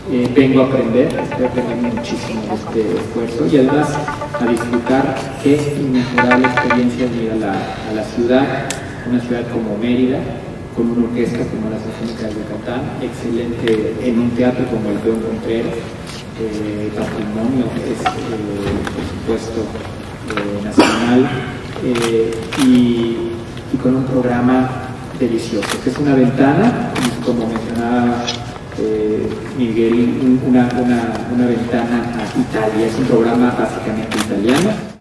vengo a aprender, estoy aprendiendo muchísimo de este esfuerzo y además a disfrutar qué inmejorable experiencia es ir a la ciudad, una ciudad como Mérida, con una orquesta como la Sinfónica de Yucatán, excelente en un teatro como el León Contreras, patrimonio es, por supuesto, nacional, y con un programa delicioso, que es una ventana, como mencionaba Miguel, una ventana a Italia. Es un programa básicamente italiano.